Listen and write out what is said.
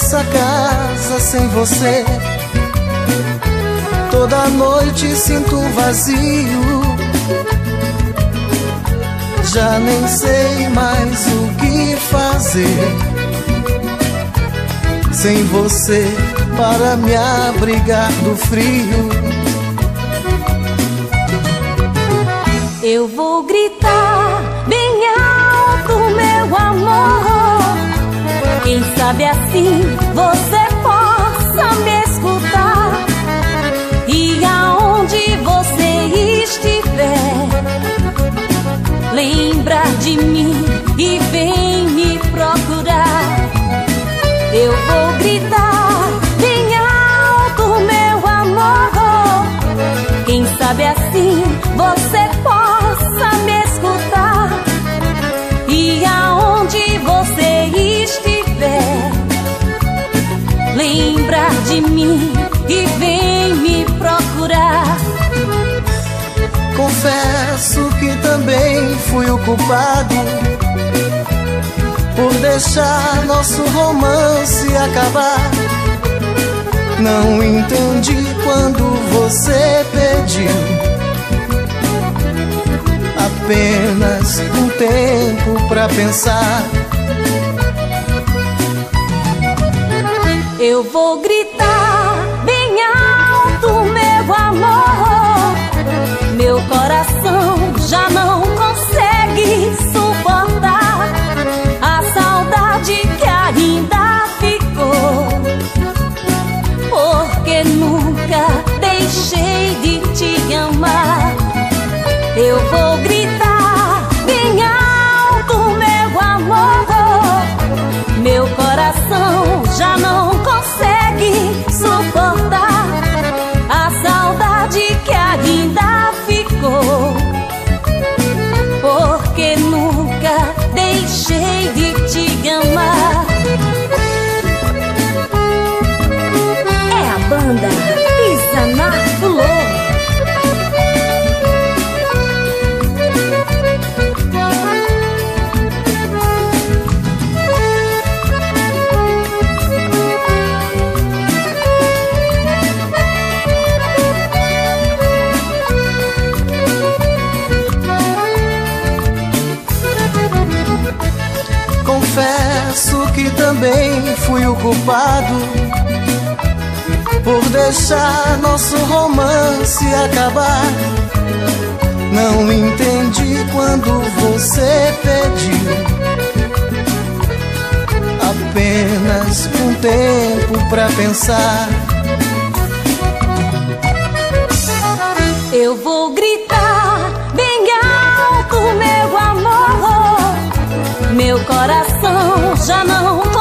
nessa casa sem você. Toda noite sinto um vazio, já nem sei mais o que fazer sem você para me abrigar do frio. Eu vou gritar bem alto, meu amor. Quem sabe assim você possa me escutar. E aonde você estiver, lembra de mim e vem me procurar. Eu vou gritar bem alto, meu amor. Quem sabe assim você possa me escutar. E aonde você estiver, lembra de mim e vem me procurar. Confesso que também fui o culpado por deixar nosso romance acabar. Não entendi quando você pediu apenas um tempo pra pensar. Eu vou gritar bem alto, meu amor. Meu coração já não consegue suportar a saudade que ainda ficou, porque nunca deixei de te amar. Eu vou gritar bem alto, meu amor. Meu coração já não consegue suportar a saudade que ainda ficou, porque nunca deixei de te amar. É a banda Pisa na Flor. Confesso que também fui o culpado por deixar nosso romance acabar. Não entendi quando você pediu apenas um tempo pra pensar. Eu vou gritar bem alto, meu amor. Meu coração já não